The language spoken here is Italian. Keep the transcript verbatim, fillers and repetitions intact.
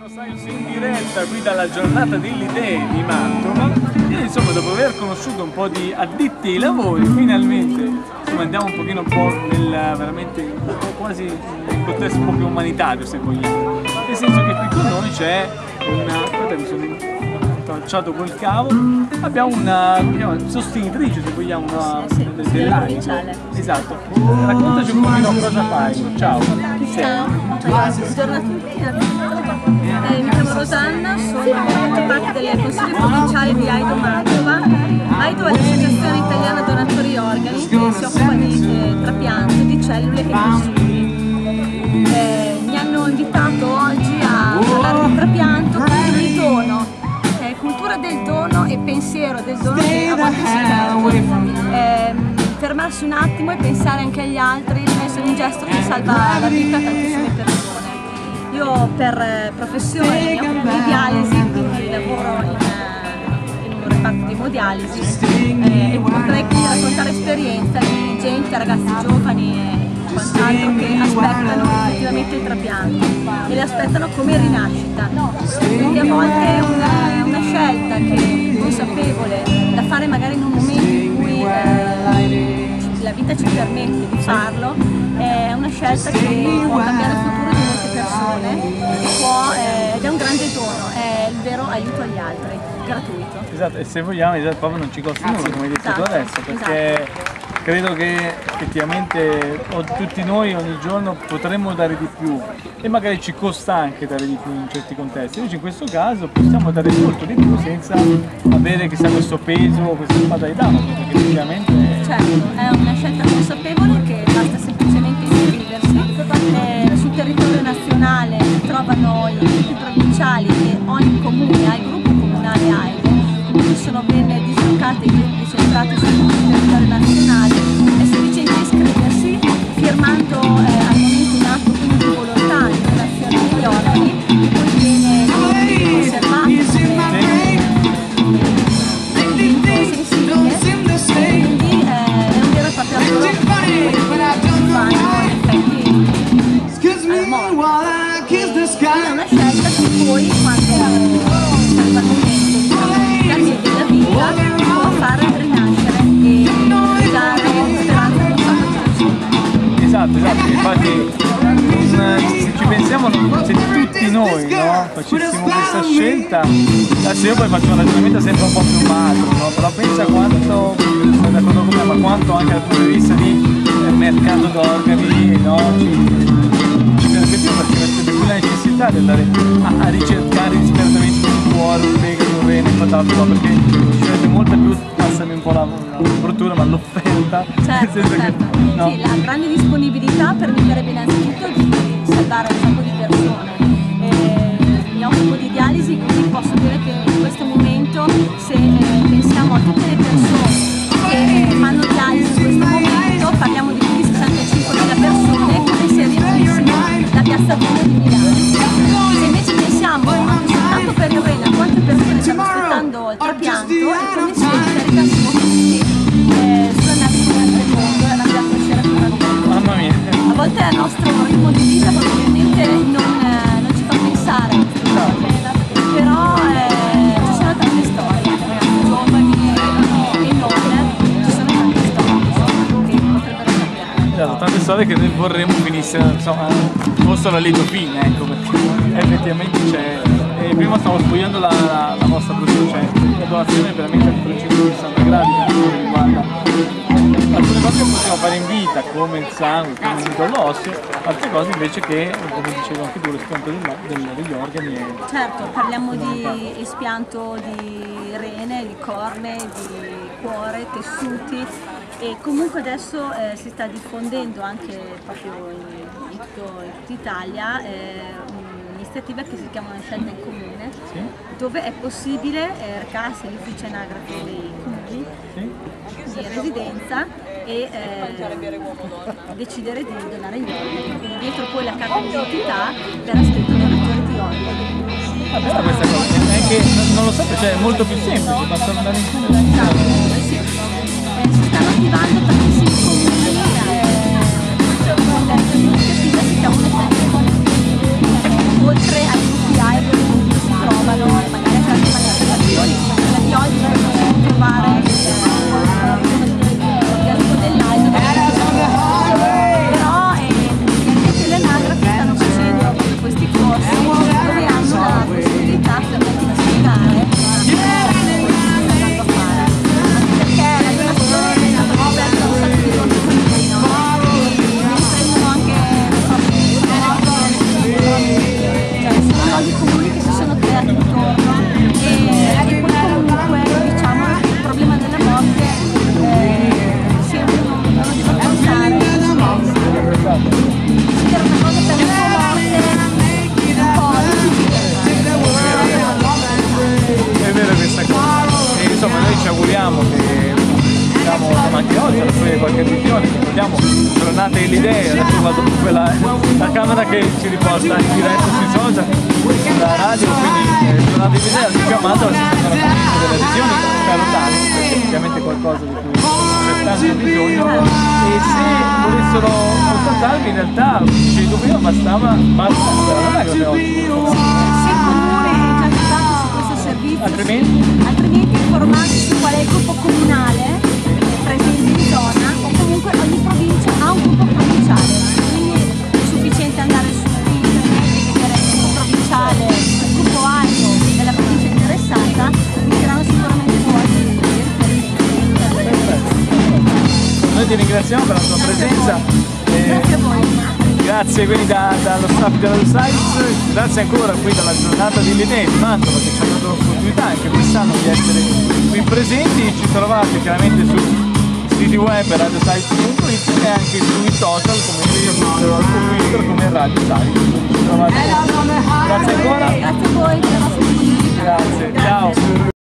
Rosario in diretta qui dalla giornata delle idee di Mantova e insomma dopo aver conosciuto un po' di addetti ai lavori finalmente insomma andiamo un pochino un po' nel veramente quasi nel contesto un po' più umanitario se vogliamo, nel senso che qui con noi c'è una, guarda mi sono tracciato col cavo, abbiamo una, una sostenitrice se vogliamo una, sì, sì, dell'aria. Esatto. Raccontaci un pochino cosa fai. Ciao. Chi sei? Ciao, buongiorno a tutti. Eh, mi chiamo Rosanna, sono parte del Consiglio Provinciale di AIDO Mantova. AIDO è l'Associazione Italiana Donatori Organi che si occupa di eh, trapianto di cellule e tessuti. Eh, mi hanno invitato oggi a parlare di trapianto, quindi di dono. Cultura del dono e pensiero del dono che a volte si perde. Eh, fermarsi un attimo e pensare anche agli altri penso è un gesto che salva la vita a tantissime persone. Io per eh, professione mi occupo di dialisi, quindi lavoro in, eh, in un reparto di emodialisi eh, e potrei quindi raccontare esperienza di gente, ragazzi giovani e quant'altro che aspettano effettivamente il trapianto e le aspettano come rinascita. Quindi a volte è una, una scelta che è consapevole da fare magari in un momento in cui eh, la vita ci permette di farlo, è una scelta che può cambiare il futuro di molte persone e può, eh, ed è un grande dono, è il vero aiuto agli altri, gratuito. Esatto, e se vogliamo esatto, proprio non ci costa nulla come hai detto esatto, tu adesso, perché esatto. Credo che effettivamente tutti noi ogni giorno potremmo dare di più e magari ci costa anche dare di più in certi contesti, invece in questo caso possiamo dare molto di più senza avere chissà questo peso o questa spada di Damocle, perché effettivamente è... Certo, è una scelta consapevole che basta semplicemente iscriversi, eh, sul territorio nazionale si trovano i gruppi provinciali e ogni comune ha il gruppo comunale AIDO, quindi sono ben dislocati i gruppi centrati sul territorio nazionale, è sufficiente iscriversi firmando eh, al momento un atto di volontà di donazione degli organi che poi viene conservato come sensibile, quindi eh, è un vero e proprio atto che si fanno in effetti alla morte. È una scelta che poi quando arriva il momento diciamo, della vita può far rinascere e dare speranza a un sacco di persone. Esatto, esatto, infatti se ci pensiamo se tutti noi no, facessimo questa scelta, adesso io poi faccio un ragionamento sempre un po' più macro, no? Però pensa quanto, sono d'accordo con me, ma quanto anche dal punto di vista di eh, mercato d'organi no? ci, ci piace più perché non c'è più la necessità di andare a, a ricercare disperatamente un cuore, un fegato, un rene, un quant'altro, perché ci sarebbe molta più, passami un po' la, la bruttura, ma l'offerta. Certo, nel senso certo. che, no? Sì, la grande disponibilità permetterebbe innanzitutto di salvare un sacco di persone. Eh, mi occupo di dialisi, quindi posso dire che in questo momento se eh, pensiamo a tutte le persone che eh, fanno dialisi in questo momento, parliamo di più di sessantacinquemila persone che inseririssimo la piazza Duomo di Milano. Se invece pensiamo anche soltanto per il Rena a quante persone stanno aspettando il trapianto e come se caricassimo tutti eh, sulla navigazione del mondo e la piazza uscire finalmente. Mamma mia. A volte il nostro ritmo di vita probabilmente non, eh, non ci fa pensare a queste cose, però eh, ci sono tante storie, ragazzi giovani e non, ci sono tante storie insomma, che potrebbero cambiare. Esatto, tante storie che noi vorremmo finissero, insomma, fossero a lieto fine, ecco, perché effettivamente c'è. E prima stavo spogliando la, la, la vostra procedura, cioè la donazione è veramente a trecentosessanta gradi per quanto riguarda. Alcune cose che possiamo fare in vita, come il sangue, come il midollo osseo, altre cose invece che, come dicevo anche tu, l'espianto degli organi. E... Certo, parliamo di espianto di rene, di corne, di cuore, tessuti e comunque adesso eh, si sta diffondendo anche proprio in, in, tutto, in tutta Italia eh, un'iniziativa che si chiama Una scelta in comune, sì? dove è possibile eh, recarsi all'ufficio anagrafe dei comuni Sì? di residenza e eh, decidere di donare gli organi. Quindi dietro poi la carta d'identità verrà scritto donatore di organi. Ah, bella questa cosa, è che non lo so, cioè è molto più semplice, basta andare in comune. Esatto, sì. Eh, si stanno attivando tantissimi comuni, eh, questa iniziativa si chiama Una scelta in comune. Oltre ai gruppi AIDO giornate dell'idea, adesso guardo quella, la camera che ci riporta in diretta sui social, la radio, quindi eh, giornate dell'idea, ho chiamato l'associazione delle elezioni, spero tanto, perché effettivamente è qualcosa di cui c'è tanto bisogno, e se volessero contattarmi in realtà, dicevo prima, bastava, basta, non è che oggi. Altrimenti? Altrimenti informarsi su qual è il gruppo comunale presente in zona, o comunque ogni provincia ha un gruppo provinciale, quindi è sufficiente andare su internet e vedere il gruppo provinciale, il gruppo alto della provincia interessata, vi saranno sicuramente fuori. Noi ti ringraziamo per la tua presenza. Grazie a voi. Grazie quindi da, dallo staff della Sites, grazie ancora qui dalla giornata dell'idea di Mantova che ci ha dato l'opportunità anche quest'anno di essere qui presenti. Ci trovate chiaramente su siti web radiosites punto it e anche sui social come Facebook o Twitter come Radio Sites.